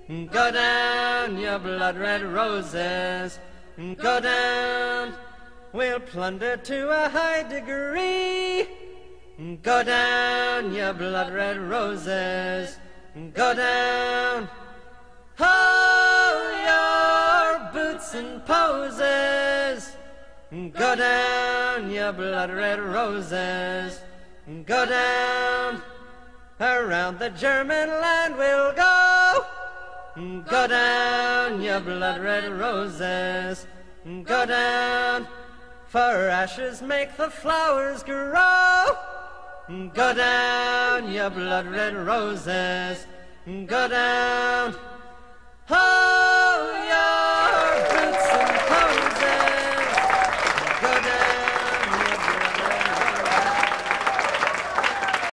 Go down, you blood-red roses. Go down, we'll plunder to a high degree. Go down, you blood-red roses. Go down. Hold your boots and poses. Go down, you blood-red roses. Go down. Around the German land we'll go. Go down, you blood-red roses. Go down. For ashes make the flowers grow. Go down, you blood-red roses. Go down. Oh!